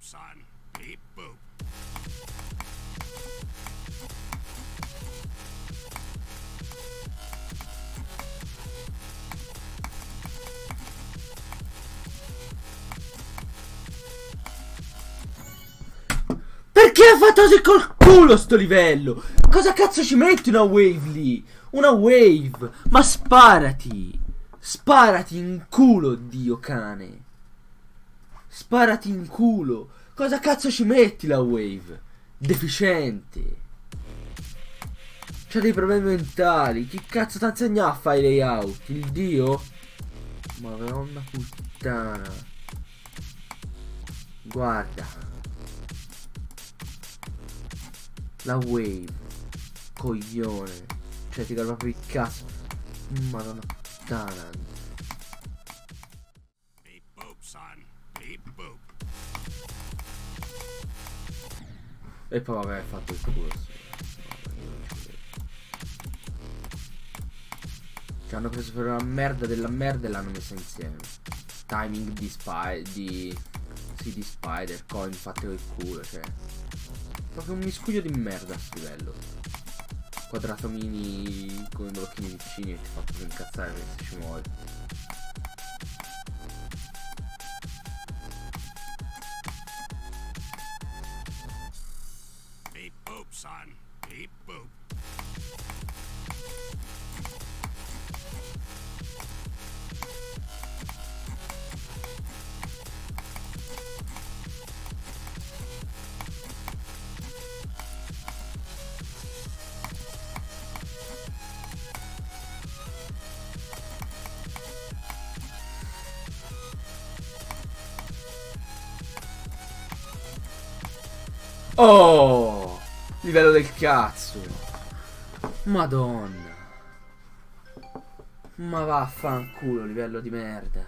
son. Beep boop. Perché ha fatto così col culo sto livello? Cosa cazzo ci metti una wave lì? Una wave. Ma sparati. Sparati in culo, Dio cane. Sparati in culo. Cosa cazzo ci metti la wave? Deficiente. C'ha dei problemi mentali. Chi cazzo ti insegna a fare layout? Il dio? Madonna puttana. Guarda. La wave. Coglione. Cioè ti cala proprio il cazzo. Madonna puttana. Beep boop, son. Beep boop. E poi vabbè, ha fatto il culo. Ci hanno preso per una merda della merda e l'hanno messa insieme. Timing di di Spider, coin fatte col culo, cioè. Proprio un miscuglio di merda a sto livello. Quadrato mini come blocchini vicini e ti fa proprio incazzare perché ci muove. Beep boop, son. Beep boop. Oh! Livello del cazzo. Madonna. Ma vaffanculo, livello di merda.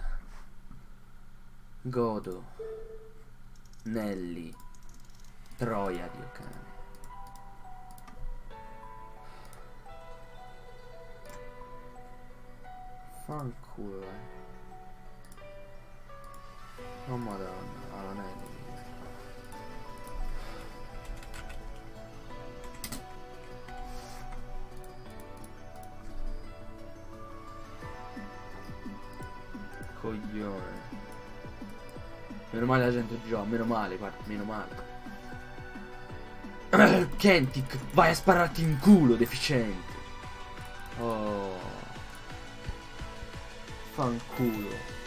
Godo. Nelly. Troia, Dio cane. Fanculo, Oh madonna, alla Nelly. Coglione. Meno male la gente gioca, meno male, guarda, meno male. Kentic, vai a spararti in culo, deficiente. Oh. Fanculo.